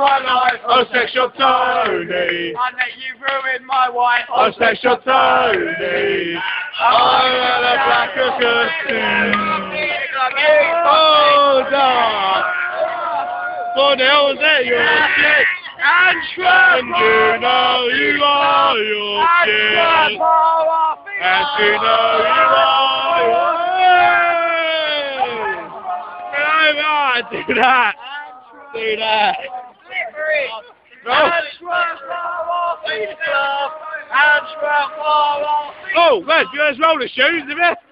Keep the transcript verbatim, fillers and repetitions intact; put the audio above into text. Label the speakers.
Speaker 1: my life.
Speaker 2: Oh, sexual Tony.
Speaker 1: I let you ruin my wife.
Speaker 2: Oh, sexual Tony. Oh, the black curtain. Oh, no. What the hell was that? You're a shit.
Speaker 1: And Trump.
Speaker 2: And you know you are your shit. And you know you are your shit. Do that. Do that. No. Oh, man, you guys roller shoes, have you?